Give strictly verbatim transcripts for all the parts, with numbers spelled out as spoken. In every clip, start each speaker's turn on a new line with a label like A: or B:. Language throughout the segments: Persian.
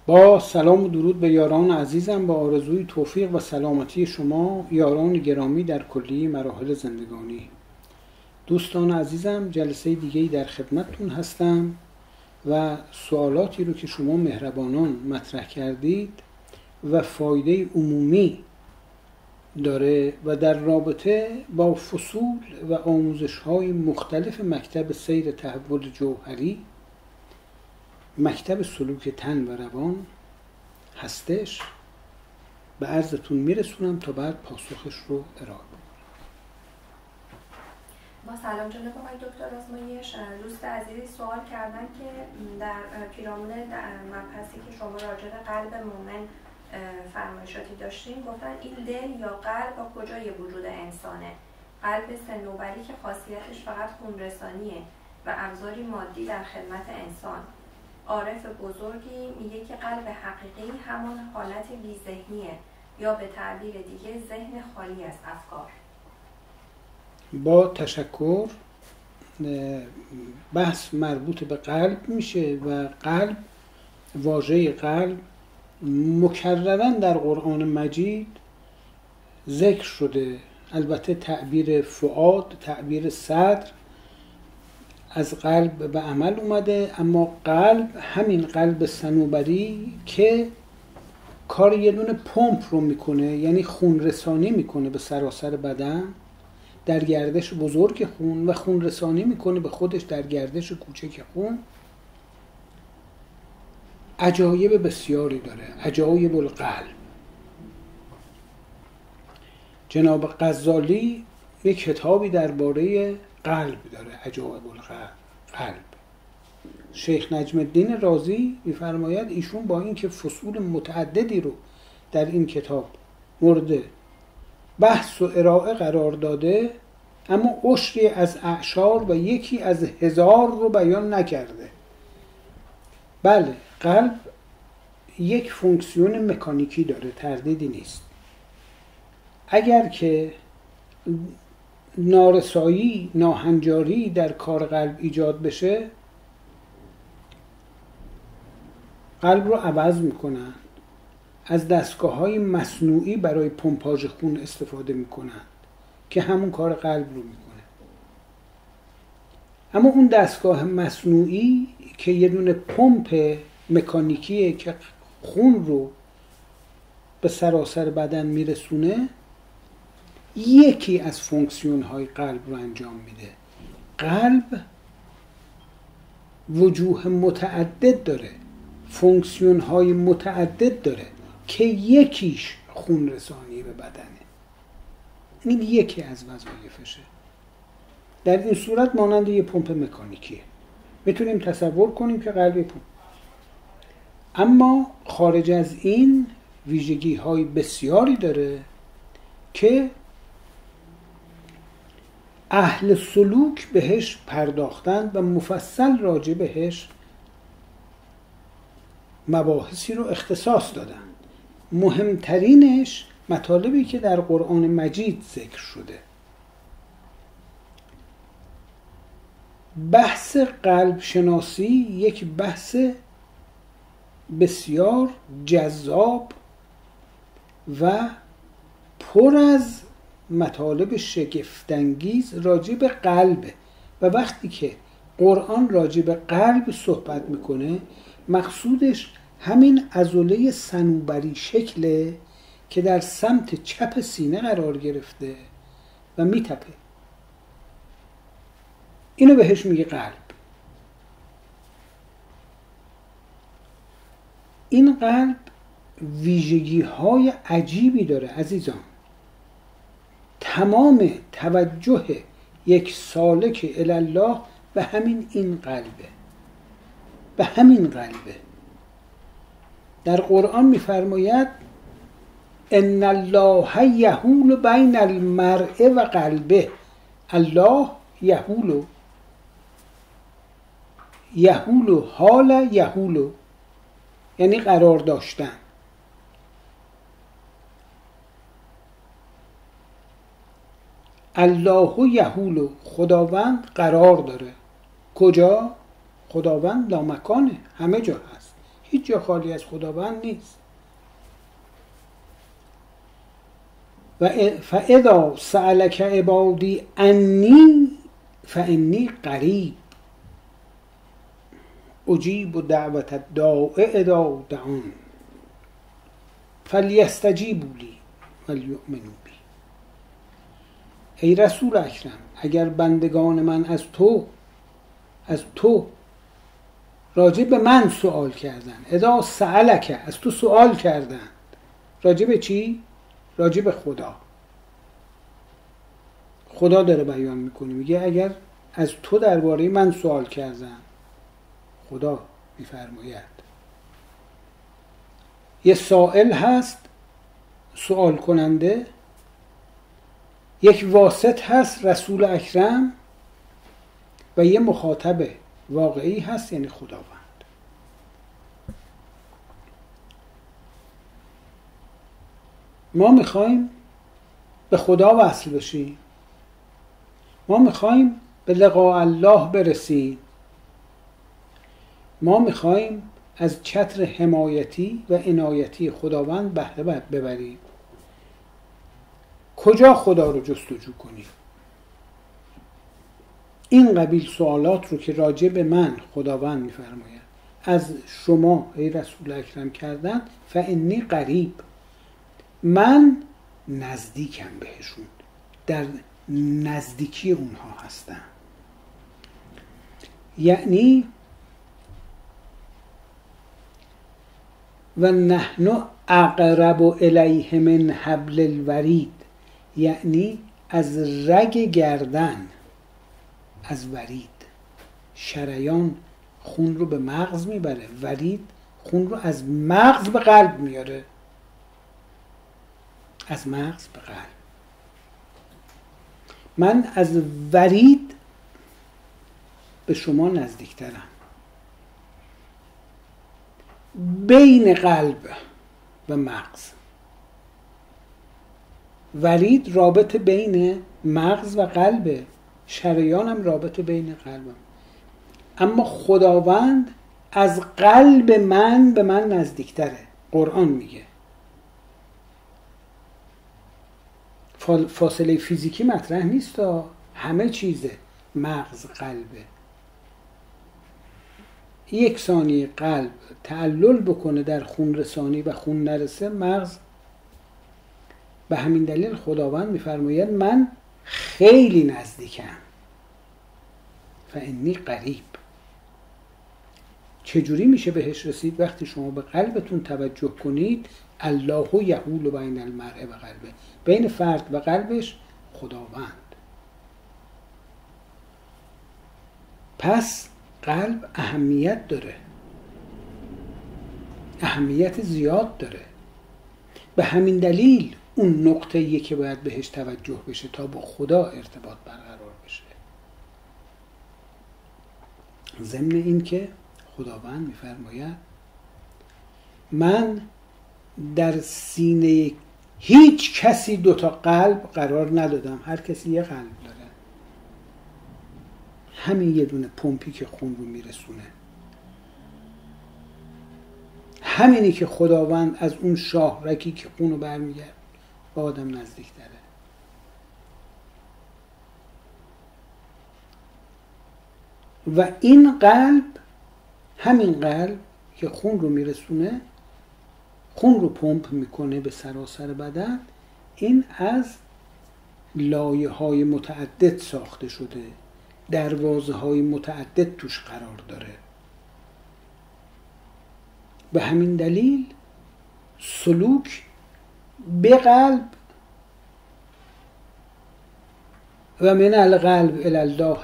A: با سلام و درود به یاران عزیزم، با آرزوی توفیق و سلامتی شما یاران گرامی در کلی مراحل زندگانی. دوستان عزیزم، جلسه دیگه‌ای در خدمتتون هستم و سوالاتی رو که شما مهربانان مطرح کردید و فایده عمومی داره و در رابطه با فصول و آموزش‌های مختلف مکتب سیر تحول جوهری، مکتب سلوک تن و روان هستش، به عرضتون میرسونم تا بعد پاسخش رو ارائه بدم.
B: با سلام جناب آقای دکتر آزمایش. دوست عزیزی سوال کردن که در پیرامون مبحثی که شما راجع به قلب مومن فرمایشاتی داشتین، گفتن این دل یا قلب با کجای وجود انسانه؟ قلب صنوبری که خاصیتش فقط خون رسانیه و ابزاری مادی در خدمت انسان. عارف بزرگی میگه که قلب حقیقی همون حالت بی ذهنیه، یا به تعبیر دیگه ذهن خالی از افکار.
A: با تشکر. بحث مربوط به قلب میشه و قلب، واژه قلب مکررن در قرآن مجید ذکر شده. البته تعبیر فؤاد، تعبیر صدر از قلب به عمل اومده، اما قلب همین قلب صنوبری که کار یه دونه پمپ رو میکنه، یعنی خون رسانی میکنه به سراسر بدن در گردش بزرگ خون و خون رسانی میکنه به خودش در گردش کوچک خون. عجایب بسیاری داره، عجایب القلب. جناب غزالی یک کتابی درباره قلب داره، عجایب القلب. شیخ نجم الدین رازی میفرماید ایشون با اینکه فصول متعددی رو در این کتاب مورد بحث و ارائه قرار داده، اما عشری از اعشار و یکی از هزار رو بیان نکرده. بله، قلب یک فونکسیون مکانیکی داره، تردیدی نیست. اگر که نارسایی، ناهنجاری در کار قلب ایجاد بشه، قلب رو عوض میکنن، از دستگاه‌های مصنوعی برای پمپاژ خون استفاده میکنن که همون کار قلب رو میکنه. اما اون دستگاه مصنوعی که یه دونه پمپ مکانیکیه که خون رو به سراسر بدن میرسونه، یکی از فونکسیون های قلب رو انجام میده. قلب وجوه متعدد داره، فونکسیون های متعدد داره که یکیش خون رسانی به بدنه. این یکی از وظایفشه. در این صورت مانند یه پمپ مکانیکیه. میتونیم تصور کنیم که قلب پمپ. اما خارج از این ویژگی های بسیاری داره که اهل سلوک بهش پرداختن و مفصل راجع بهش مباحثی رو اختصاص دادن. مهمترینش مطالبی که در قرآن مجید ذکر شده. بحث قلب شناسی یک بحث بسیار جذاب و پر از مطالب شگفت‌انگیز راجع به قلبه و وقتی که قرآن راجع به قلب صحبت میکنه، مقصودش همین عضله صنوبری شکله که در سمت چپ سینه قرار گرفته و میتپه. اینو بهش میگه قلب. این قلب ویژگی های عجیبی داره عزیزان. تمام توجه یک سالک الله به همین این قلبه، به همین قلبه. در قرآن میفرماید ان الله یحول بین المرء و قلبه. الله یحول، یحول حال یحول یعنی قرار داشتن. الله یحول، خداوند قرار داره. کجا؟ خداوند لامکانه، همه جا هست، هیچ جا خالی از خداوند نیست. و فاذا سألک عبادی انی فانی قریب اجیب دعوت الداع اذا دعان فلیستجیبوا لی ولیؤمنوا بی. ای رسول اکرم، اگر بندگان من از تو از تو راجع به من سوال کردن، اذا سألک، از تو سوال کردن، راجع به چی؟ راجع به خدا. خدا داره بیان میکنه، میگه اگر از تو درباره من سوال کردن، خدا میفرماید یه سائل هست، سوال کننده، یک واسط هست رسول اکرم، و یه مخاطب واقعی هست یعنی خداوند. ما میخوایم به خدا وصل بشیم، ما میخوایم به لقاء الله برسیم، ما میخوایم از چتر حمایتی و عنایتی خداوند بهره ببریم. کجا خدا رو جستجو کنیم؟ این قبیل سوالات رو که راجع به من خداوند میفرماید از شما ای رسول اکرم کردن، فانی قریب، من نزدیکم بهشون، در نزدیکی اونها هستم. یعنی و نحن اقرب الیه من حبل الورید، یعنی از رگ گردن، از ورید، شریان خون رو به مغز میبره، ورید خون رو از مغز به قلب میاره، از مغز به قلب. من از ورید به شما نزدیکترم، بین قلب و مغز. ورید رابطه بین مغز و قلبه، شریان هم رابطه بین قلبم. اما خداوند از قلب من به من نزدیکتره. قرآن میگه فاصله فیزیکی مطرح نیست، همه چیزه، مغز قلبه. یک ثانیه قلب تعلل بکنه در خون رسانی و خون نرسه، مغز. به همین دلیل خداوند میفرماید من خیلی نزدیکم، فانی قریب. چجوری میشه بهش رسید؟ وقتی شما به قلبتون توجه کنید، الله یحول بین المرء و قلبه، بین فرد و قلبش خداوند. پس قلب اهمیت داره، اهمیت زیاد داره. به همین دلیل اون نقطه‌ایه که باید بهش توجه بشه تا با خدا ارتباط برقرار بشه. ضمن این که خداوند میفرماید من در سینه هیچ کسی دوتا قلب قرار ندادم، هر کسی یه قلب داره، همین یه دونه پمپی که خون رو میرسونه، همینی که خداوند از اون شاهرکی که خون رو برمیگرد با آدم نزدیک داره. و این قلب، همین قلب که خون رو میرسونه، خون رو پمپ میکنه به سراسر بدن، این از لایه های متعدد ساخته شده، دروازه های متعدد توش قرار داره. به همین دلیل سلوک به قلب و من القلب الی الله،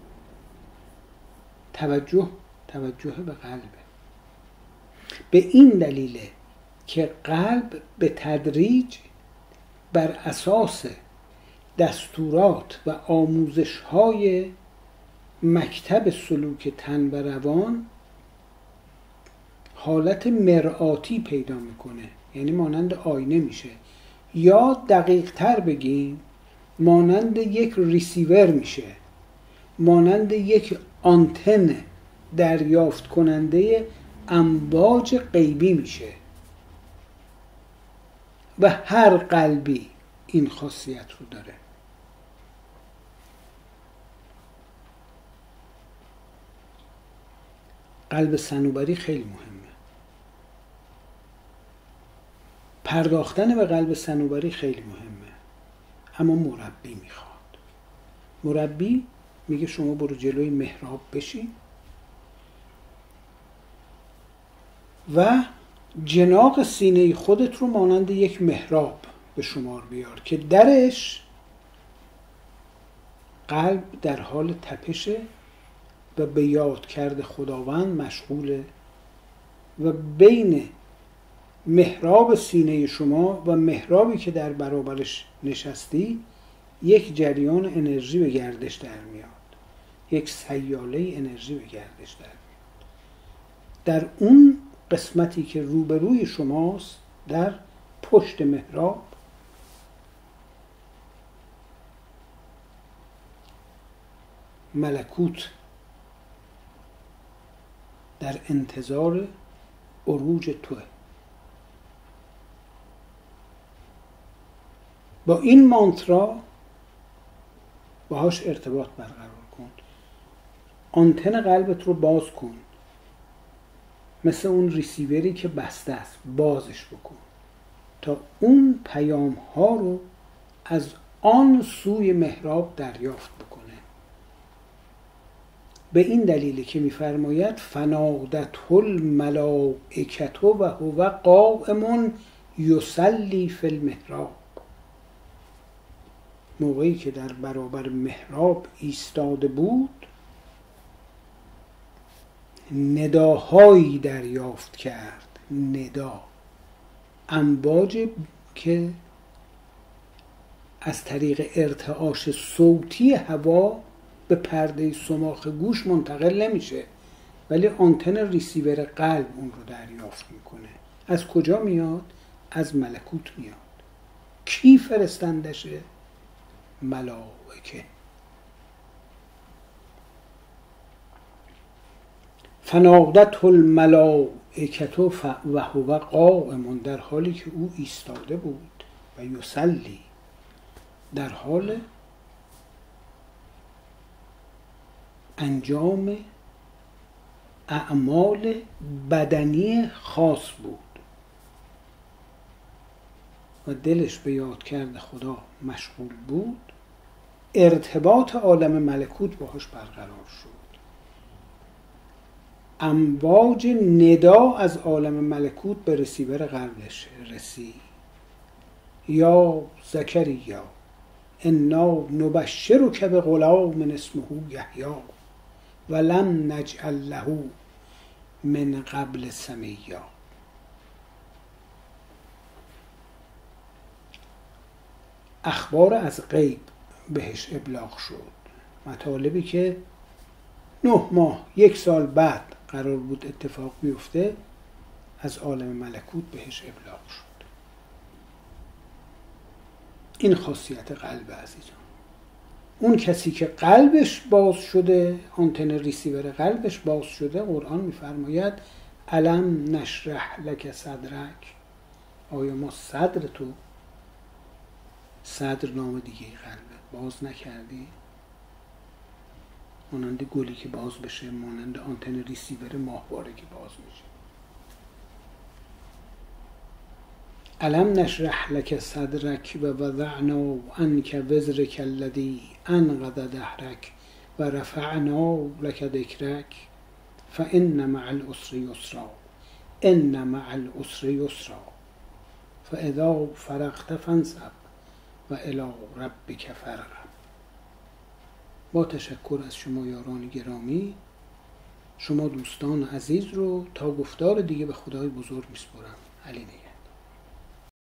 A: توجه توجه به قلبه. به این دلیله که قلب به تدریج بر اساس دستورات و آموزش‌های مکتب سلوک تن و روان حالت مرآتی پیدا میکنه، یعنی مانند آینه میشه، یا دقیق تر بگیم مانند یک ریسیور میشه، مانند یک آنتن دریافت کننده امواج غیبی میشه و هر قلبی این خاصیت رو داره. قلب صنوبری خیلی مهمه. پرداختن به قلب صنوبری خیلی مهمه، اما مربی میخواد. مربی میگه شما برو جلوی محراب بشین و جناق سینه خودت رو مانند یک محراب به شمار بیار که درش قلب در حال تپشه و به یاد کرده خداوند مشغوله و بین محراب سینه شما و محرابی که در برابرش نشستی یک جریان انرژی به گردش در میاد، یک سیاله انرژی به گردش در میاد. در اون قسمتی که روبروی شماست، در پشت محراب، ملکوت در انتظار عروج توه. با این مانترا باهاش ارتباط برقرار کن. آنتن قلبت رو باز کن، مثل اون ریسیوری که بسته است بازش بکن تا اون پیام ها رو از آن سوی محراب دریافت بکنه. به این دلیل که می‌فرماید فنادته الملائکة و هو قائم یصلی فی المحراب. موقعی که در برابر محراب ایستاده بود نداهایی دریافت کرد. ندا، امواج که از طریق ارتعاش صوتی هوا به پرده صماخ گوش منتقل نمیشه، ولی آنتن ریسیور قلب اون رو دریافت میکنه. از کجا میاد؟ از ملکوت میاد. کی فرستندشه؟ ملائکه. فنادته الملائکة و هو قائم، در حالی که او ایستاده بود، و یصلی، در حال انجام اعمال بدنی خاص بود و دلش به یاد کرده خدا مشغول بود. ارتباط عالم ملکوت باهاش برقرار شد. امواج ندا از عالم ملکوت به رسیور قلبش رسید. یا زکریا انا نبشرک بغلام اسمه یحیی ولم نجعل له من قبل سمیا. اخبار از غیب بهش ابلاغ شد. مطالبی که نه ماه یک سال بعد قرار بود اتفاق بیفته از عالم ملکوت بهش ابلاغ شد. این خاصیت قلب عزیزان. اون کسی که قلبش باز شده، آنتن ریسیور قلبش باز شده، قرآن میفرماید الم نشرح لک صدرک. آیا ما صدر تو، صدر نام دیگه قلبه، باز نکردی؟ مانند گلی که باز بشه، مانند آنتن ریسیور ماهواره که باز میشه. الم نشرح لک صدرک و وضعنا عنک وزرک الذی انقض ظهرک و رفعنا لک ذکرک فان مع العسر یسرا ان مع العسر یسرا فاذا فرغت فانصب و الی ربک فارغب. با تشکر از شما یاران گرامی، شما دوستان عزیز رو تا گفتار دیگه به خدای بزرگ میسپارم. علی نگهدار.